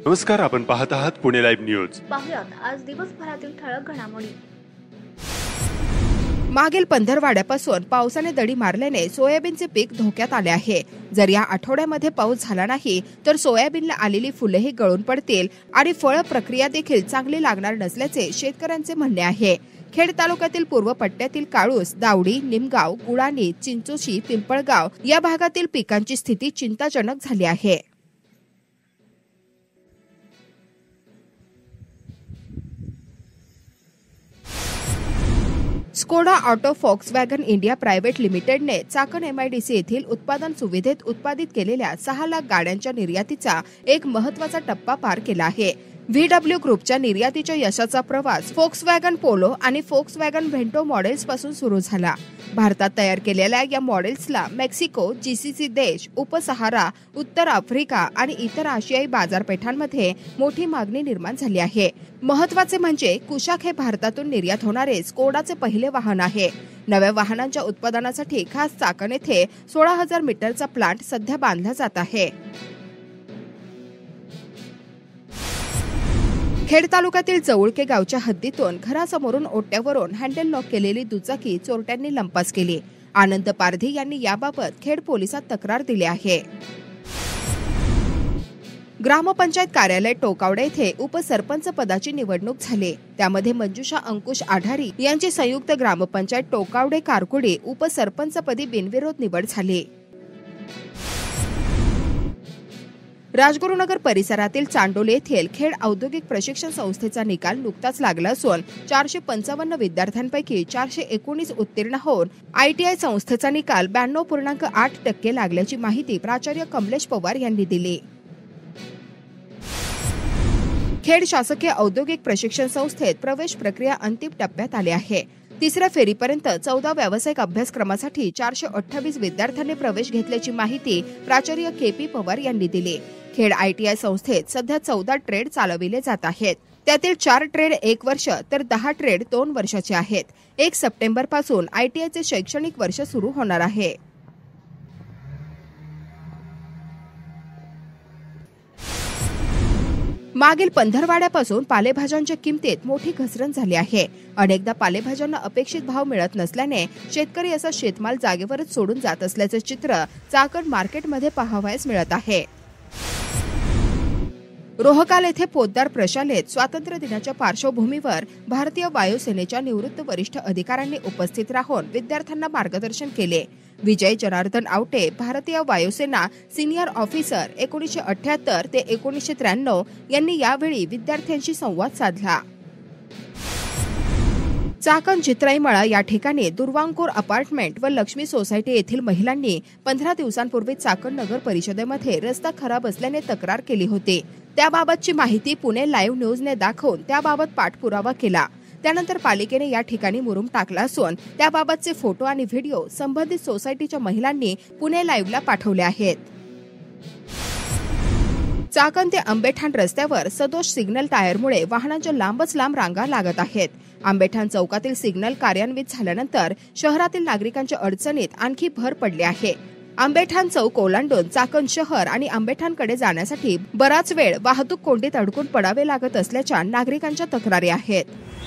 नमस्कार, आपण पाहत आहात पुणे लाईव्ह न्यूज. पाहुयात आज दिवसभरातील ठळक घडामोडी. मागील पंधरवाड्यापासून पावसाने दडी मारल्याने सोयाबीनचे पीक धोक्यात आले आहे. जर या आठवड्यामध्ये पाऊस झाला नाही तर सोयाबीनला आलेली फुलेही गळून पडतील आणि फळ प्रक्रिया देखील चांगली लागणार नसल्याचे शेतकऱ्यांचे म्हणणे आहे. खेड तालुक्यातील पूर्व पट्ट्यातील काळूस, दावडी, निमगाव, गुळाणी, चिंचोशी, पिंपळगाव या भागातील पिकांची स्थिती चिंताजनक झाली आहे. Skoda auto Volkswagen India private लिमिटेडने चाकण MIDC येथील उत्पादन सुविधेत उत्पादित केलेल्या 6 लाख गाड्यांच्या निर्यातीचा एक महत्त्वाचा टप्पा पार केला आहे. VW ग्रुपच्या निर्यातीच्या यशाचा प्रवास फोक्सवॅगन पोलो आणि फोक्सवॅगन व्हेंटो मॉडेल्स पासून सुरू झाला. भारतात तयार केलेल्या या मॉडेल्सला मेक्सिको, GCC देश, उपसहारा, उत्तर आफ्रिका आणि इतर आशियाई बाजारपेठांमध्ये मोठी मागणी निर्माण झाली आहे. महत्त्वाचे म्हणजे कुशाक हे भारतातून निर्यात होणारे स्कोडाचे पहिले वाहन आहे. नव्या वाहनांच्या उत्पादनासाठी खास चाकण येथे 16,000 मीटरचा प्लांट सध्या बांधला जात आहे. खेड तालुक्यातील जवळके गावच्या हद्दीतून घरासमोरून ओट्यावरून हँडल लॉक केलेली दुचाकी चोरट्यांनी लंपास केली. आनंद पारधी यांनी याबाबत खेड पोलिसात तक्रार दिली आहे. ग्रामपंचायत कार्यालय टोकावडे येथे उपसरपंच पदाची निवडणूक झाली. त्यामध्ये मंजुषा अंकुश आढारी यांची संयुक्त ग्रामपंचायत टोकावडे कारकुडी उपसरपंचपदी बिनविरोध निवड झाली. राजगुरुनगर परिसरातील चांडोली येथील खेड औद्योगिक प्रशिक्षण संस्थेचा निकाल नुकताच लागला असून 455 विद्यार्थ्यांपैकी 419 उत्तीर्ण होऊन ITI संस्थेचा निकाल 92.8% लागल्याची माहिती प्राचार्य कमलेश पवार यांनी दिली. खेड शासकीय औद्योगिक प्रशिक्षण संस्थेत प्रवेश प्रक्रिया अंतिम टप्प्यात आली आहे. तिसऱ्या फेरीपर्यंत 14 व्यावसायिक अभ्यासक्रमासाठी 428 विद्यार्थ्यांनी प्रवेश घेतल्याची माहिती प्राचार्य KP पवार यांनी दिली. खेड ITI संस्थेत सध्या 14 ट्रेड चालविले जात आहेत. त्यातील 4 ट्रेड 1 वर्ष तर 10 ट्रेड 2 वर्षाचे आहेत. 1 सप्टेंबर पासून ITIचे शैक्षणिक वर्ष सुरू होणार आहे. मागील पंधरवाड्यापासून पालेभाज्यांच्या किमतीत मोठी घसरण झाली आहे. अनेकदा पालेभाज्यांना अपेक्षित भाव मिळत नसल्याने शेतकरी असा शेतमाल जागेवरच सोडून जात असल्याचे चित्र चाकण मार्केटमध्ये पाहावयास मिळत आहे. रोहकाल येथे पोद्दार प्रशालेत स्वातंत्र्य दिनाच्या पार्श्वभूमीवर भारतीय वायुसेनेच्या निवृत्त वरिष्ठ अधिकाऱ्यांनी उपस्थित राहून विद्यार्थ्यांना मार्गदर्शन केले. विजय जनार्दन आवटे, भारतीय वायुसेना सिनियर ऑफिसर 1978 ते 1993 यांनी यावेळी विद्यार्थ्यांशी संवाद साधला. चाकण चित्राईमळा या ठिकाणी दुर्वांकूर अपार्टमेंट व लक्ष्मी सोसायटी येथील महिलांनी 15 दिवसांपूर्वी चाकण नगर परिषदेमध्ये रस्ता खराब असल्याने तक्रार केली होती. त्याबाबतची माहिती पुणे लाईव्ह न्यूजने दाखवून त्याबाबत पाठपुरावा केला. त्यानंतर पालिकेने या ठिकाणी मुरुम टाकला असून त्याबाबतचे फोटो आणि व्हिडिओ संबंधित सोसायटीच्या महिलांनी पुणे लाईव्हला पाठवले आहेत. चाकण ते आंबेठाण रस्त्यावर सदोष सिग्नल टायरमुळे वाहनांच्या लांबच लांब रांगा लागत आहेत. आंबेठाण चौकातील सिग्नल कार्यान्वित झाल्यानंतर शहरातील नागरिकांच्या अडचणीत आणखी भर पडली आहे. आंबेठाण चौक ओलांडून चाकण शहर आणि आंबेठाणकडे जाण्यासाठी बराच वेळ वाहतूक कोंडीत अडकून पडावे लागत असल्याच्या नागरिकांच्या तक्रारी आहेत.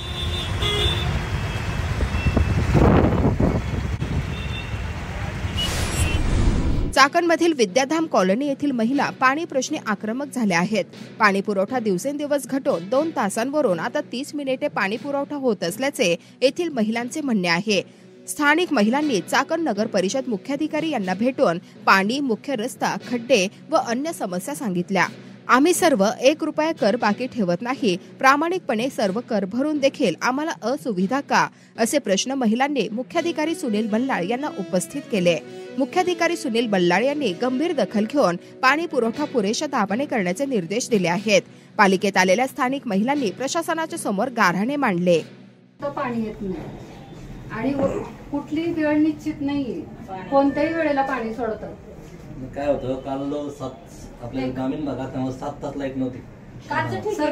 चाकणमधील विद्याधाम कॉलनी येथील महिला पाणी प्रश्नी आक्रमक झाल्या आहेत. पाणी पुरवठा दिवसेंदिवस घटून 2 तासांवरून आता 30 मिनिटे पाणी पुरवठा होत असल्याचे येथील महिलांचे म्हणणे आहे. स्थानिक महिलांनी चाकण नगर परिषद मुख्याधिकारी यांना भेटून पाणी, मुख्य रस्ता, खड्डे व अन्य समस्या सांगितल्या. आम्ही सर्व 1 रुपया कर बाकी ठेवत नाही, प्रामाणिकपणे सर्व कर भरून देखील आम्हाला असुविधा का, असे प्रश्न महिलांनी मुख्याधिकारी सुनील बल्लाळ यांना उपस्थित केले. मुख्याधिकारी सुनील बल्लाळ यांनी गंभीर दखल घेऊन पाणी पुरवठा पुरेशा दाबाने करण्याचे निर्देश दिले आहेत. पालिकेत आलेल्या स्थानिक महिलांनी प्रशासनाच्या समोर गाऱ्हाणे मांडले. पाणी येत नाही आणि कुठलीही वेळ निश्चित नाहीये, कोणत्याही वेळेला पाणी सोडतात. काय होतं, काल आपल्या ग्रामीण भागात 7 तास लाईट नव्हती. सर,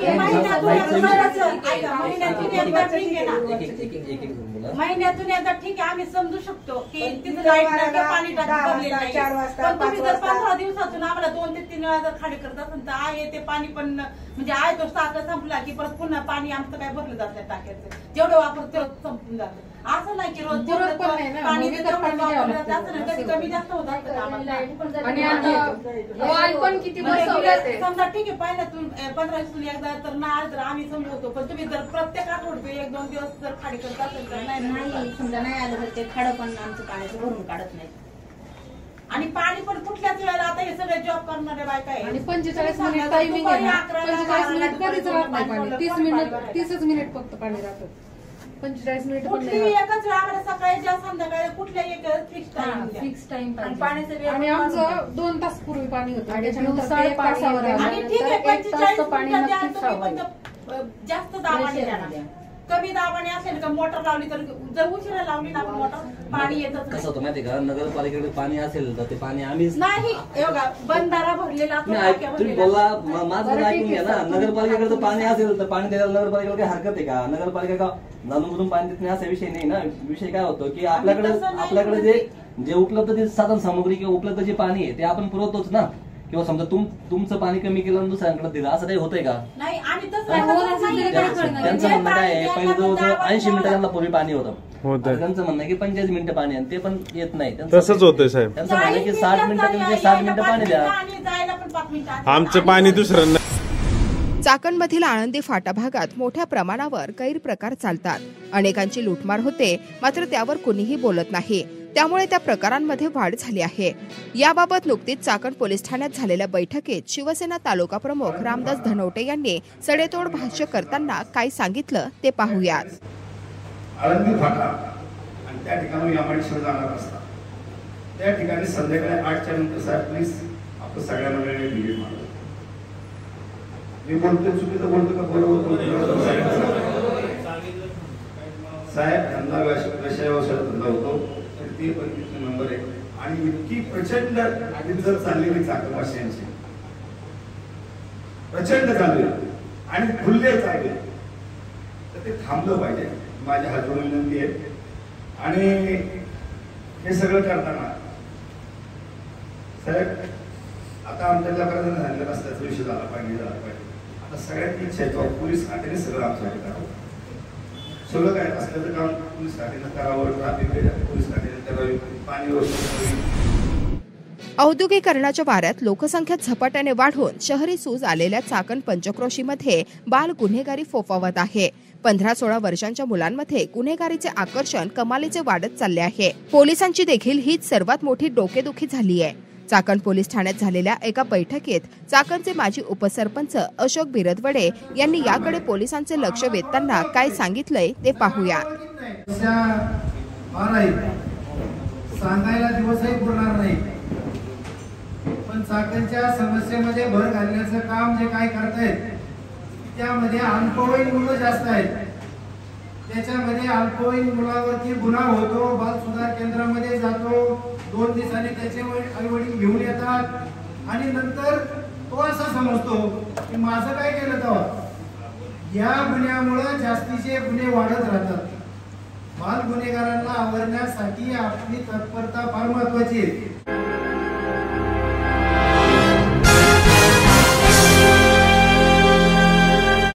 महिन्यातून एकदा ठीक आहे, आम्ही समजू शकतो की तिथं लाईट नाही का पाणी टाकलेलं नाही, पण तुम्ही जर 15 दिवसातून आम्हाला 2 ते 3 वेळा जर खाली करत असेल तर आहे ते पाणी पण म्हणजे आहे तो साखर संपला की परत पुन्हा पाणी आमचं काय भरलं जात नाही टाक्याचं, जेवढं वापरतो तेवढं संपून जातं. असं नाही की रोज पाणी कधी कमी जास्त होत समजा ठीक आहे पहिल्यातून 15 दिवसातून एकदा तर नाही, तर आम्ही समजवतो, पण तुम्ही जर प्रत्येक आठवडे 1-2 दिवस जर खाली करत असेल तर नाही समजा नाही आलं तर ते खडं पण आमचं पाण्याचं भरून काढत नाही. आणि पाणी पण कुठल्याच वेळेला आता हे सगळे जॉब करणारे बायका आहे आणि 45 मिनिट टायमिंग आहे ना, 45 मिनिट कधीच राहत नाही पाणी, 30 मिनिट फक्त पाणी राहतं. 45 मिनिट पण कुठली एकच वेळ आम्हाला सकाळी ज्या संध्याकाळी कुठल्याही एक फिक्स टाइम आणि आमचं 2 तास पूर्वी पाणी होतं आणि त्याच्यानंतर 1 तासावर आणि ठीक आहे 45 मिनिटं तुम्ही जास्त दाबाने द्या ना. कमी दाबाने असेल का मोटर लावली तर जर उशिरा लावली ना मोटर पाणी येतच कसं होतं माहिती का, नगरपालिकेकडे पाणी असेल तर ते पाणी आम्हीच नाही, बंधारा भरलेला तुम्ही बोला माझं ऐकून घ्या ना. नगरपालिकेकडे तर पाणी असेल तर पाणी द्यायला नगरपालिकेला काही हरकत आहे का? नगरपालिका का जाणून पाणी देत नाही असा विषय नाही ना. विषय काय होतो की आपल्याकडे जे उपलब्ध ते साधन सामग्री किंवा उपलब्ध जे पाणी आहे ते आपण पुरवतोच ना. किंवा समजा तुमचं पाणी कमी केलं आणि दुसऱ्यांकडे दिलं असं काही होतंय का? नाही. आणि त्यांचं म्हणणं काय आहे, पहिले जवळजवळ 80 मिनिटं त्यांना पूर्वी पाणी होतं. त्यांचं म्हणणं की 45 मिनिटं पाणी आणि ते पण येत नाही. तसंच होतंय साहेब. त्यांचं म्हणणं की 60 मिनिटं 60 मिनिटं पाणी द्या. आमचं पाणी दुसरं नाही. चाकणमधील आळंदी फाटा भागात मोठ्या प्रमाणावर गैरप्रकार चालतात. अनेकांची लूटमार होते, मात्र त्यावर कुणीही बोलत नाही. त्यामुळे त्या प्रकारांमध्ये वाढ झाली आहे. याबाबत नुकतीच चाकण पोलीस ठाण्यात झालेल्या बैठकीत शिवसेना तालुका प्रमुख रामदास धनवटे यांनी सडेतोड भाष्य करताना काय सांगितलं ते पाहूयात. आळंदी फाटा आणि त्या ठिकाणी यामाडीश्वर जाणार असतात, त्या ठिकाणी संध्याकाळी 8च्या नंतर साहेब प्लीज आपण सगळ्या मंडळीने व्हिजिट मारा. मी बोलतो चुकीचं बोलतो का बरोबर साहेब? धंदा व्यवसायाचा धंदा होतो तर ते पण तिथे नंबर आहे. आणि इतकी प्रचंड जर चाललेली चाकणवासियांची प्रचंड चालू आणि खुल्ले चालले तर ते थांबलं पाहिजे. माझ्या हात जोडून विनंती आहे. आणि हे सगळं करताना साहेब आता आमच्यातल्या प्रधान झालेला रस्त्याचा विषय झाला पाहिजे. आता सगळ्यांची इच्छा आहे पोलीस खात्याने सगळं आमच्याकडे करावं. सगळं काय असल्याचं काम पोलीस खात्यानं करावं, ट्रॅफिक पोलीस खात्याने करावी, पाणी व्यवस्था. औद्योगिकरणाच्या वाऱ्यात लोकसंख्या झपाट्याने वाढून शहरी सूज आलेल्या चाकण पंचक्रोशीमध्ये बाल गुन्हेगारी फोफावत आहे. 15-16 वर्षांच्या मुलांमध्ये गुन्हेगारीचे आकर्षण कमालीचे वाढत चालले आहे. पोलिसांची देखील हीच सर्वात मोठी डोकेदुखी झाली आहे. चाकण पोलीस ठाण्यात झालेल्या एका बैठकीत चाकणचे माजी उपसरपंच अशोक बिरदवडे यांनी याकडे पोलिसांचे लक्ष वेधताना काय सांगितलंय ते पाहूया. सांगायला दिवसही पुरणार नाही, पण चाकणच्या समस्येमध्ये भर घालण्याचं काम जे काय करतायत त्यामध्ये अल्पवयीन मुलं जास्त आहेत. त्याच्यामध्ये अल्पवयीन मुलावरती गुन्हा होतो, बाल सुधार केंद्रामध्ये जातो, 2 दिवसांनी त्याचे आई वडील घेऊन येतात आणि नंतर तो असा समजतो की माझं काय केलं तेव्हा. या गुन्ह्यामुळे जास्तीचे गुन्हे वाढत राहतात. बाल गुन्हेगारांना आवरण्यासाठी आपली तत्परता फार महत्वाची आहे.